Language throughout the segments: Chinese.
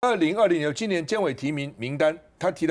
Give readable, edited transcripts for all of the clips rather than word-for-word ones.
2020年今年监委提名名单，他提了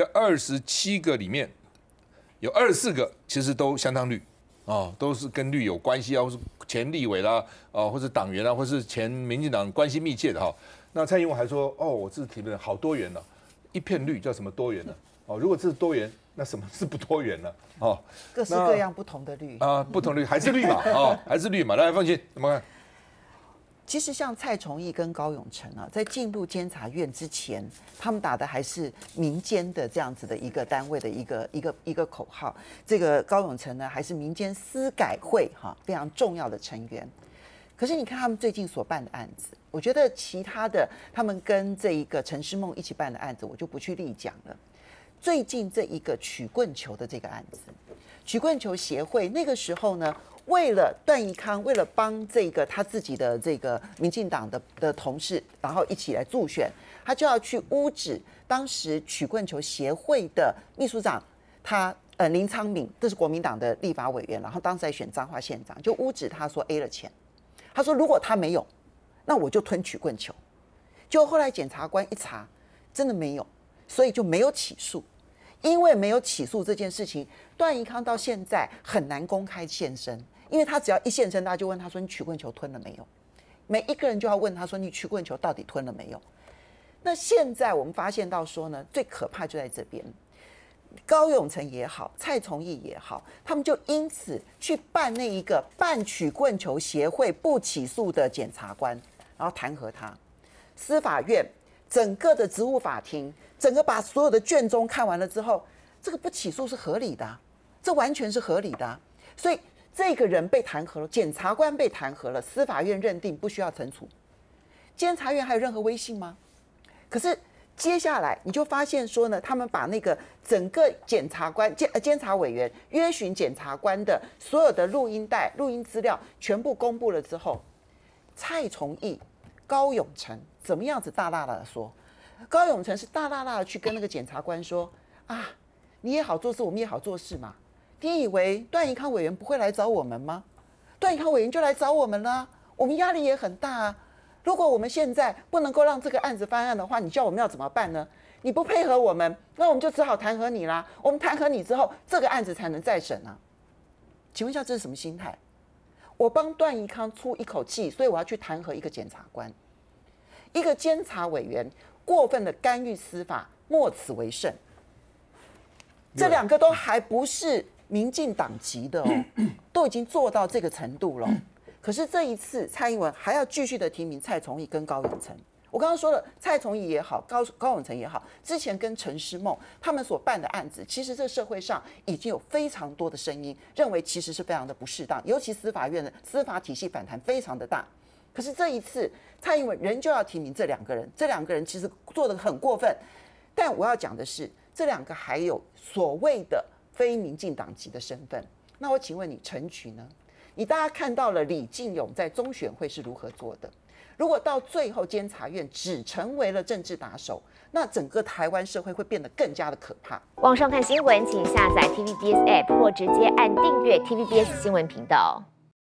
27个，里面有24个其实都相当绿都是跟绿有关系或是前立委啦或是党员啦，或是前民进党关系密切的那蔡英文还说我这次提名好多元一片绿叫什么多元呢？如果这是多元，那什么是不多元呢？ 各式各样不同的绿不同绿还是绿嘛还是绿嘛。来，凤琴怎么看？ 其实像蔡崇义跟高永成在进入监察院之前，他们打的还是民间的这样子的一个单位的一个口号。这个高永成呢，还是民间司改会非常重要的成员。可是你看他们最近所办的案子，我觉得其他的他们跟这一个陈诗梦一起办的案子，我就不去例讲了。最近这一个曲棍球的这个案子，曲棍球协会那个时候呢，为了段宜康，为了帮这个他自己的这个民进党的同事，然后一起来助选，他就要去污指当时曲棍球协会的秘书长，他林昌敏，这是国民党的立法委员，然后当时在选彰化县长，就污指他说 A 了钱，他说如果他没有，那我就吞曲棍球。结果后来检察官一查，真的没有，所以就没有起诉。因为没有起诉这件事情，段宜康到现在很难公开现身，因为他只要一现身，大家就问他说：“你曲棍球吞了没有？”每一个人就要问他说：“你曲棍球到底吞了没有？”那现在我们发现到说呢，最可怕就在这边，高永成也好，蔡崇义也好，他们就因此去办那一个办曲棍球协会不起诉的检察官，然后弹劾他。司法院整个的职务法庭，整个把所有的卷宗看完了之后，这个不起诉是合理的这完全是合理的所以这个人被弹劾了，检察官被弹劾了，司法院认定不需要惩处，监察院还有任何威信吗？可是接下来你就发现说呢，他们把那个整个检察官、监察委员约询检察官的所有的录音带、录音资料全部公布了之后，蔡崇义、高永成怎么样子大大的说？高永成是大大的去跟那个检察官说你也好做事，我们也好做事嘛。你以为段宜康委员不会来找我们吗？段宜康委员就来找我们了我们压力也很大如果我们现在不能够让这个案子翻案的话，你叫我们要怎么办呢？你不配合我们，那我们就只好弹劾你啦。我们弹劾你之后，这个案子才能再审请问一下，这是什么心态？我帮段宜康出一口气，所以我要去弹劾一个检察官，一个监察委员过分的干预司法，莫此为甚。这两个都还不是民进党籍的都已经做到这个程度了可是这一次蔡英文还要继续的提名蔡崇义跟高永成。我刚刚说了，蔡崇义也好，高永成也好，之前跟陈诗梦他们所办的案子，其实这社会上已经有非常多的声音认为其实是非常的不适当，尤其司法院的司法体系反弹非常的大。可是这一次蔡英文仍旧要提名这两个人，这两个人其实做得很过分。但我要讲的是，这两个还有所谓的非民进党籍的身份。那我请问你，陈菊呢？你大家看到了李进勇在中选会是如何做的？如果到最后监察院只成为了政治打手，那整个台湾社会会变得更加的可怕。 网上看新闻，请下载 TVBS App 或直接按订阅 TVBS 新闻频道。